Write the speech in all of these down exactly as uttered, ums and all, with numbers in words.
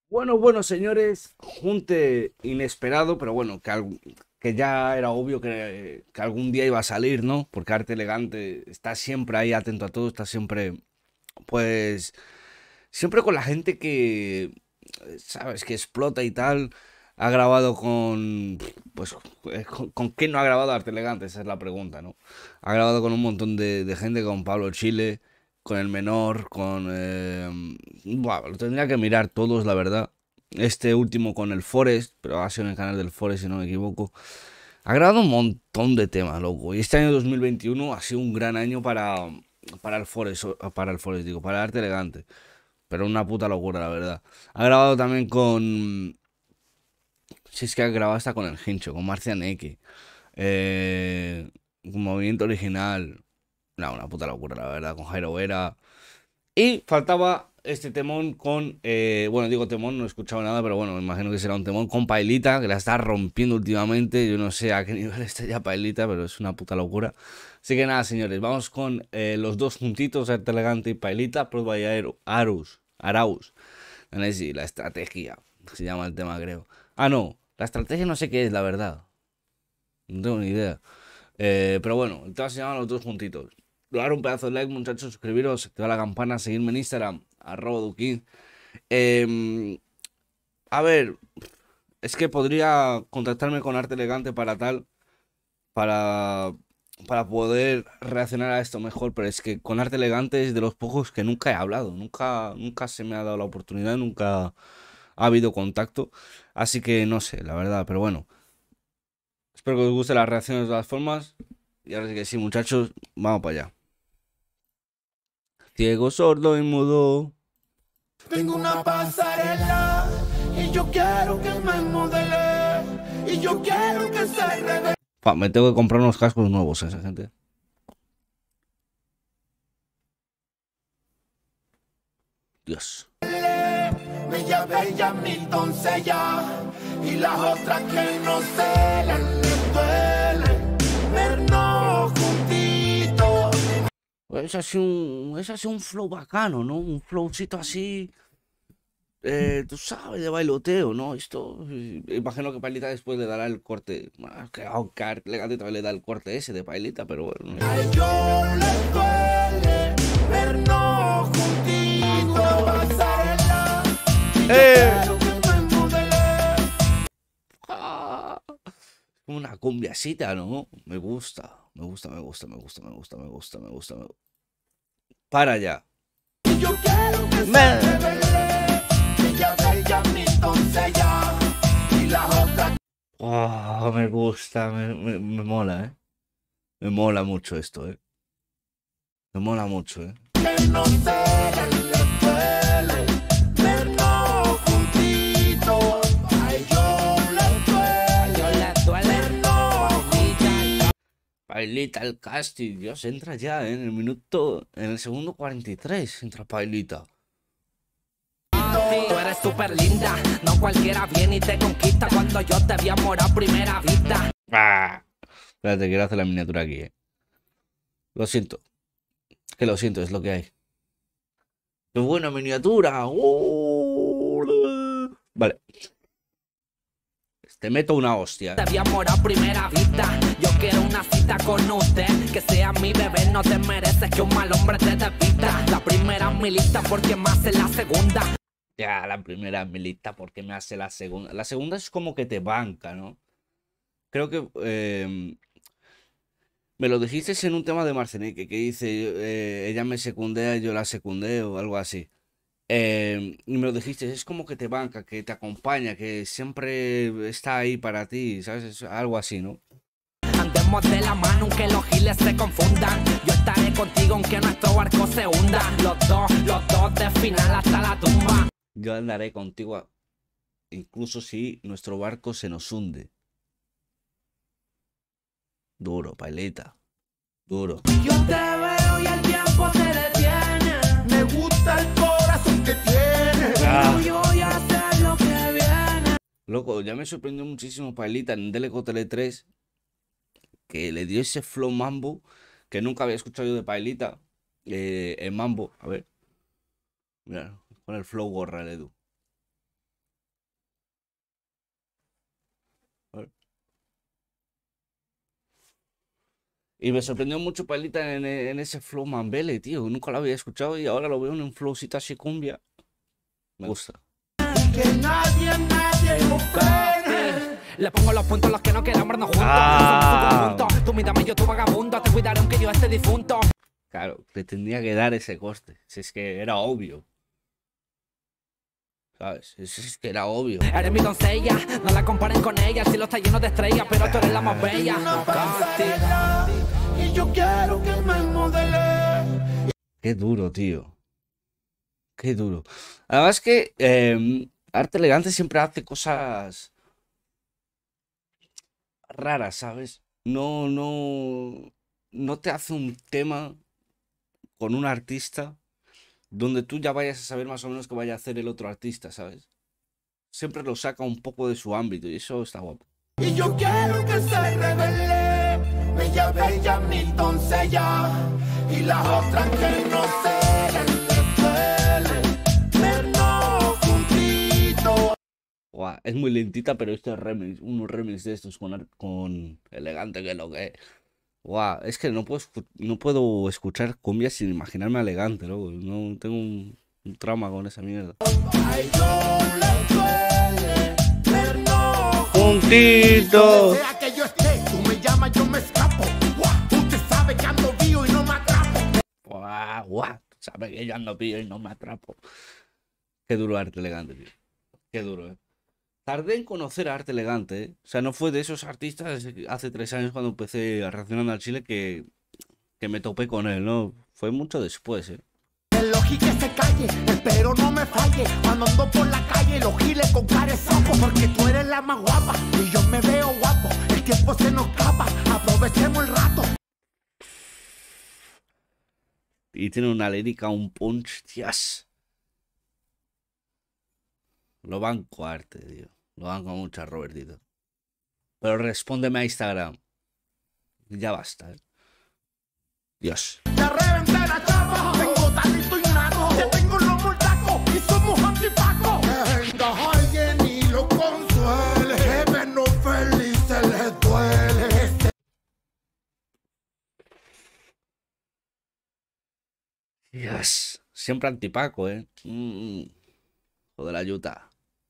Bueno, bueno, señores, junte inesperado, pero bueno, que, algún- que ya era obvio que, que algún día iba a salir, ¿no? Porque Arte Elegante está siempre ahí atento a todo, está siempre, pues, siempre con la gente que, eh, sabes, que explota y tal. Ha grabado con, pues, eh, con, ¿con quién no ha grabado Arte Elegante? Esa es la pregunta, ¿no? Ha grabado con un montón de, de gente, con Pablo Chile, con El Menor, con... eh, buah, lo tendría que mirar todos, la verdad. Este último con el Forest, pero ha sido en el canal del Forest, si no me equivoco. Ha grabado un montón de temas, loco. Y este año dos mil veintiuno ha sido un gran año para, para el Forest, o- para el Forest, digo, para el Arte Elegante. Pero una puta locura, la verdad. Ha grabado también con... Si es que ha grabado hasta con el Hincho, con Marcian X. Eh, con Movimiento Original. No, una puta locura, la verdad. Con Jairo Vera. Y faltaba este temón con... eh, bueno, digo temón, no he escuchado nada, pero bueno, me imagino que será un temón con Pailita, que la está rompiendo últimamente. Yo no sé a qué nivel está ya Pailita, pero es una puta locura. Así que nada, señores, vamos con eh, los dos juntitos, Arte Elegante y Pailita, Prueba y Aero- Arus, Araus. No sé si la estrategia, se llama el tema, creo. Ah, no, la estrategia no sé qué es, la verdad. No tengo ni idea. Eh, pero bueno, el tema se llama Los dos juntitos. Dar un pedazo de like, muchachos, suscribiros, activar la campana, seguirme en Instagram, arroba duquín. Eh, a ver, es que podría contactarme con Arte Elegante para tal, para, para poder reaccionar a esto mejor, pero es que con Arte Elegante es de los pocos que nunca he hablado, nunca, nunca se me ha dado la oportunidad, nunca ha habido contacto, así que no sé, la verdad, pero bueno, espero que os guste las reacciones de todas formas, y ahora sí que sí, muchachos, vamos para allá. Ciego, sordo y mudo. Tengo una pasarela y yo quiero que me modele y yo quiero que se revele. Pa, me tengo que comprar unos cascos nuevos, esa gente. Dios. Bella, bella, mi doncella y las otras que no se les duele vernos juntitos. Es así un, es así un flow bacano, ¿no? Un flowcito así, eh, tú sabes, de bailoteo, ¿no? Esto, eh, imagino que Pailita después le dará el corte. Bueno, que aunque Arte Elegante también le da el corte ese de Pailita, pero bueno, no A sé. ellos les duele vernos juntitos. Pasarela y yo ¡Eh! quiero que me modele. ¡Ah! Como una cumbiacita, ¿no? Me gusta, me gusta, me gusta, me gusta, me gusta, me gusta, me gusta. Me... Para allá. Y yo quiero que se Me... revele. Bella, bella, mi doncella y las otras Oh, me gusta, me, me, me mola, ¿eh? Me mola mucho esto, ¿eh? Me mola mucho, ¿eh? que no se les duele vernos juntitos. A ellos les duele vernos juntitos. Pailita, el casting, Dios, entra ya, ¿eh? En el minuto, en el segundo cuarenta y tres, entra Pailita. Tú eres súper linda, no cualquiera viene y te conquista cuando yo te vi amor a primera vista. ¡Ah! Espérate, quiero hacer la miniatura aquí, ¿eh? Lo siento, que lo siento, es lo que hay. ¡Qué buena miniatura! ¡Oh! Vale, te meto una hostia, Te ¿eh? vi amor a primera vista. Yo quiero una cita con usted, que sea mi bebé, no te mereces que un mal hombre te desvista. La primera en mi lista porque más en la segunda. Ya, la primera es mi lista porque me hace la segunda. La segunda es como que te banca, ¿no? Creo que eh, me lo dijiste en un tema de Marceneque, que dice, eh, ella me secundea, yo la secundeo, algo así. Eh, y me lo dijiste, es como que te banca, que te acompaña, que siempre está ahí para ti, ¿sabes? Es algo así, ¿no? Andemos de la mano aunque los giles se confundan. Yo estaré contigo aunque nuestro barco se hunda. Los dos, los dos de final hasta la tumba. Yo andaré contigo, a- incluso si nuestro barco se nos hunde. Duro, pailita, duro. Yo te veo y el tiempo te detiene. Me gusta el corazón que tienes. Ah. Yo voy a hacer lo que viene. Loco, ya me sorprendió muchísimo Pailita en Deleco Tele tres, que le dio ese flow mambo que nunca había escuchado yo de Pailita. Eh, en mambo, a ver, mira, con el flow gorra, el Edu. A ver. Y me sorprendió mucho Pailita en, en ese flow Mambele, tío. Nunca lo había escuchado y ahora lo veo en un flowcito así cumbia. Me gusta. Que nadie, nadie lo frene. Le pongo los puntos los que no quieran vernos juntos. Ah. Somos un conjunto. Tú mírame, yo tu vagabundo. Te cuidaré aunque yo esté difunto. Claro, te tendría que dar ese coste. Si es que era obvio. ¿Sabes? Es, es que era obvio. Eres mi doncella, no la comparen con ella. El cielo está lleno de estrellas, pero tú eres la más Una bella. pasarela y yo quiero que me modele. Qué duro, tío. Qué duro. Además que eh, Arte Elegante siempre hace cosas raras, ¿sabes? No, no, no te hace un tema con un artista donde tú ya vayas a saber más o menos qué vaya a hacer el otro artista, ¿sabes? Siempre lo saca un poco de su ámbito y eso está guapo. Y yo quiero que se revele. Bella, bella, mi doncella. Y las otras que no se les duele. Vernos juntitos. Guau, es muy lentita, pero este remix, unos remix de estos con, ar- con Elegante, que es lo que es. Guau, es que no puedo, escu- no puedo escuchar cumbia sin imaginarme a Elegante, loco. No tengo un, un trauma con esa mierda. Ay, no les duele. Vernos Juntito. sea que yo esté, tú me llamas, yo me escapo. Guau, usted sabe que ando vivo y no me atrapo. Guau, guau. Sabes que yo ando pillo y no me atrapo. Qué duro Arte Elegante, tío. Qué duro, eh. Tardé en conocer a Arte Elegante, ¿eh? O sea, no fue de esos artistas hace tres años cuando empecé a reaccionar al Chile que, que me topé con él, ¿no? Fue mucho después, ¿eh? El oji que se calle, espero no me falle. Cuando ando por la calle, los giles con cara sapo. Porque tú eres la más guapa y yo me veo guapo. El tiempo se nos escapa, aprovechemos el rato. Y tiene una lírica, un punch, tías. Lo banco a Arte, tío. Lo banco mucho a Robertito. Pero respóndeme a Instagram. Ya basta, ¿eh? Dios. Ya reventé la chapa, tengo talento innato. Te tengo los mortacos y somos antipacos. Que venga alguien y lo consuele. Que vernos felices les duele. Dios. Siempre antipaco, ¿eh? Mm, joder, la yuta.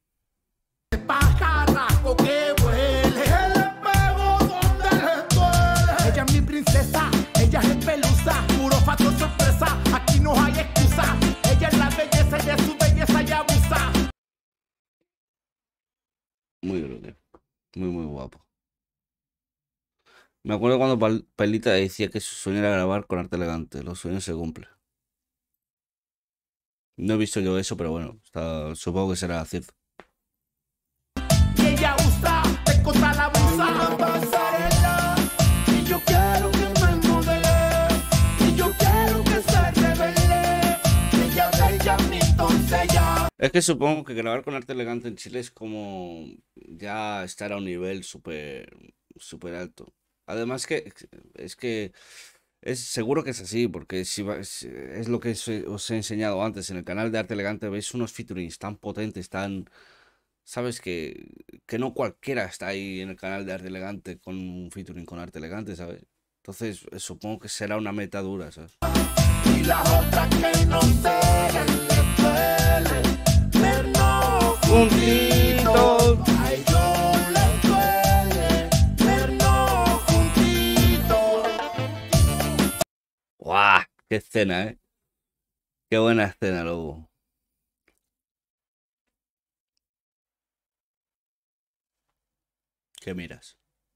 Pajarraco que huele. El espejo donde les duele. Ella es mi princesa, ella es pelusa. Puro factor sorpresa, aquí no hay excusa. Ella es la belleza y de su belleza ya abusa. Muy duro, tío. Muy, muy guapo. Me acuerdo cuando Pal- Pailita decía que su sueño era grabar con Arte Elegante. Los sueños se cumplen. No he visto yo eso, pero bueno, está- supongo que será cierto. Y ella usa, te contra la busa. Una pasarela y yo quiero que me modele. Y yo quiero que se revele. Ella, bella, mi doncella. Es que supongo que grabar con Arte Elegante en Chile es como ya estar a un nivel súper súper alto. Además que es que es seguro que es así, porque si va- es, es lo que os he os he enseñado antes en el canal de Arte Elegante, veis unos featurings tan potentes, tan, sabes que, que no cualquiera está ahí en el canal de Arte Elegante con un featuring con Arte Elegante, ¿sabes? Entonces eh, supongo que será una meta dura, ¿sabes? Y las otras que no se les duele. Vernos juntitos. Ay, yo les duele. Vernos juntitos. ¡Guau! ¡Qué escena, eh! ¡Qué buena escena, lobo! ¿Qué miras?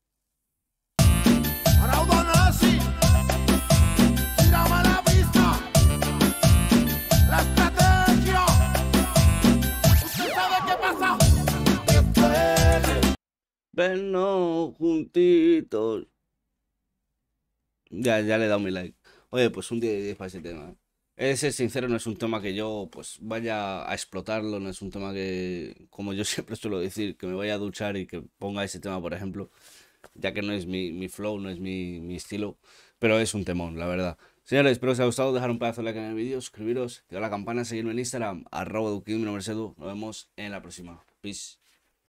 Araudo nazi. Llama a la vista. La estrategia. ¿Usted sabe qué pasa? Les duele. Vernos juntitos. Ya, ya le he dado mi like. Oye, pues un diez de diez para ese tema, ¿eh? He de ser sincero, no es un tema que yo pues vaya a explotarlo, no es un tema que, como yo siempre suelo decir, que me vaya a duchar y que ponga ese tema, por ejemplo, ya que no es mi, mi flow, no es mi, mi estilo, pero es un temón, la verdad. Señores, espero que os haya gustado, dejar un pedazo de like en el vídeo, suscribiros, activar la campana, seguirme en Instagram, arroba duquín, mi nombre es Edu, nos vemos en la próxima. Peace.